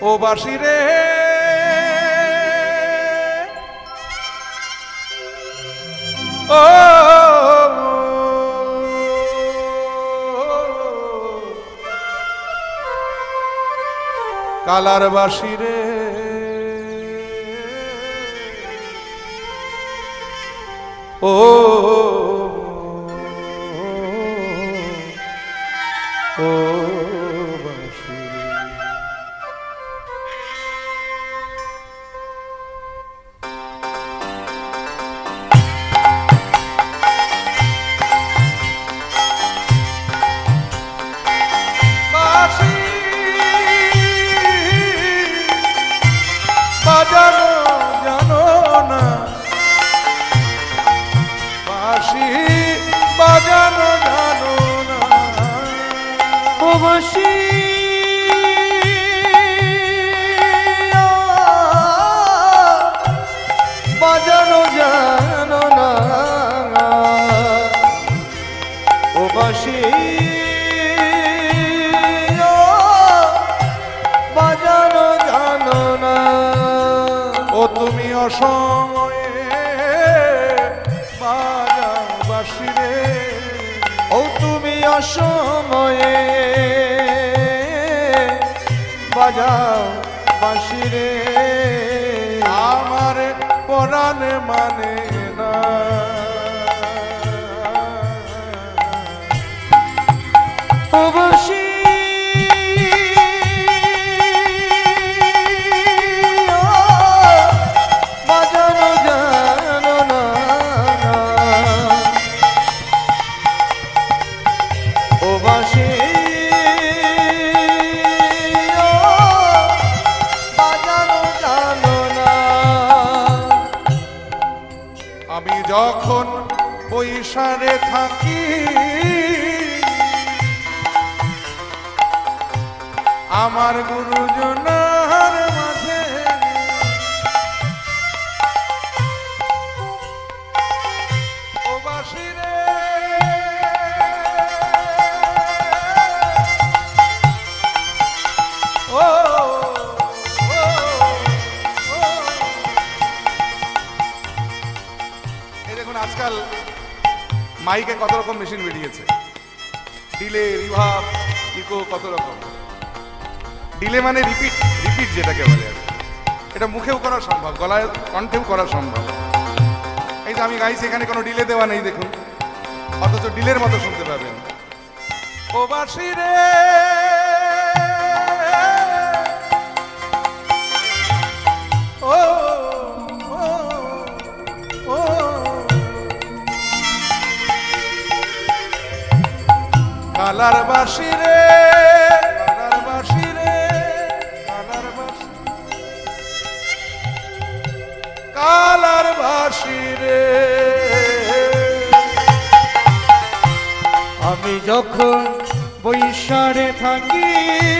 ও বাঁশি রে ও কালার বাঁশি রে ও ও বাঁশি বাঁশি বাজানো জানো না বাঁশি বাজানো জানো না ও বাঁশি বাজানো জানো না ও বাঁশি বাজানো জানো না ও তুমি অসময়ে বাজাও বাঁশি রে ও তুমি অসময়ে বাজাও বাঁশি রে আমার পরাণে মানে না ও বাঁশি বাজানো জানো না ও বাঁশি বাজানো জানো না আমি যখন বৈশারে থাকি আমার গুরুজনার মাঝে ও বাঁশি রে ও এই দেখুন আজকাল মাইকে কত রকম মেশিন বেরিয়েছে ডিলে রিভার্ব ইকো কত রকম ডিলে মানে রিপিট রিপিট যেটাকে বলে আর এটা মুখেও করা সম্ভব গলায় কণ্ঠেও করা সম্ভব এই যে আমি গাইছি এখানে কোনো ডিলে দেওয়া নেই দেখুন অথচ ডিলের মতো শুনতে পাবেন ও বাঁশি রে ও ও ও কালার বাঁশি রে কালার বাঁশি রে কালার বাঁশি কালার বাঁশি রে আমি যখন বৈশারে থাকি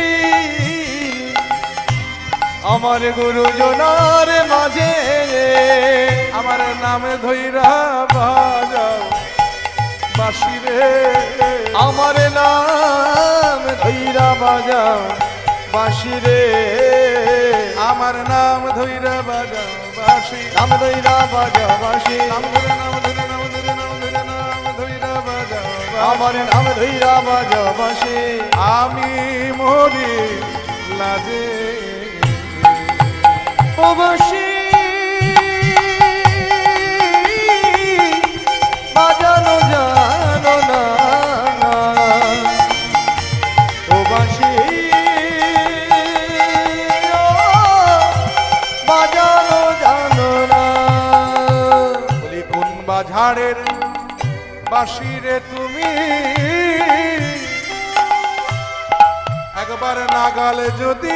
আমার গুরুজনার মাঝে আমার নামে ধইরা বাজাও বাঁশি রে আমার নাম ধৈরা বাজাও বাঁশি রে আমার নাম ধইরা বাজাও বাঁশি নাম ধৈরা বাজাও বাঁশি নাম ধরে নাম ধরে নাম ধরে নাম ধরে নাম ধইরা বাজাও আমার নাম ধৈরা বাজাও বাঁশি আমি মরি লাজে ও বাঁশি বাজানো জানো না ও বাঁশি বাজানো জানো না বলি কোন বাঝাড়ের বাঁশি রে তুমি একবার নাগালে যদি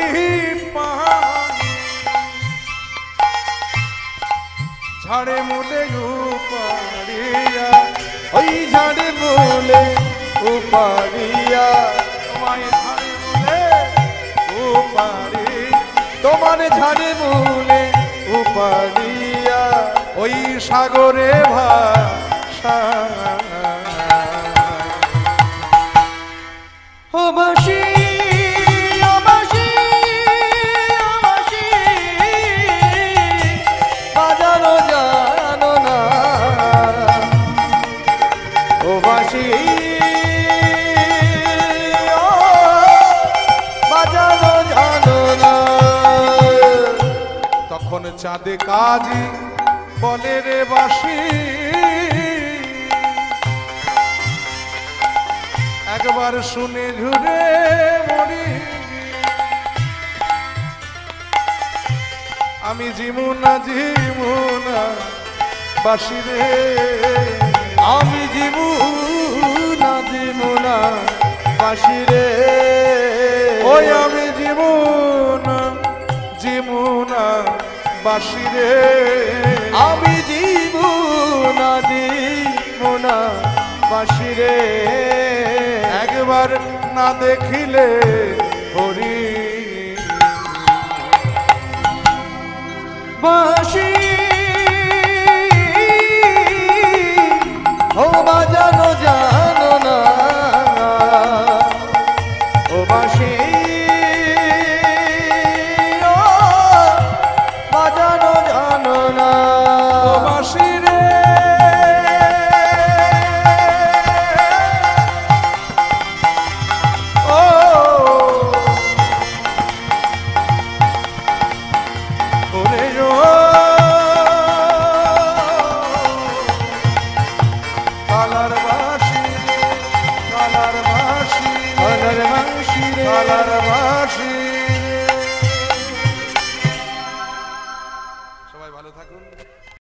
ঝাড়ে মুলে উপাড়িয়া ওই ঝাড়ে বলে উপাড়িয়া তোমায় ঝাড়ে মুলে উপাড়ি তোমার ঝাড়ে বলে উপাড়িয়া ওই সাগরে ভাষা ও বাঁশি ও বাঁশি ও চাঁদে কাজী বলে রে বাসি একবার শুনে ঝুরে মরি আমি জিমুনা জিমুনা বাসি রে আমি জীবনা জীবনা বাসি রে ওই আমি জিমুনা জিমুনা বাসি রে আমি জীবনা জীবনা বাসি রে একবার না দেখিলে হরি বাসি ও বাজানো জানো না ও বাসি ও বাজানো জানো না ও বাসি রে ও ওরে ও কালার বাসি রে কালার বাসি কালার বাসি রে কালার বাসি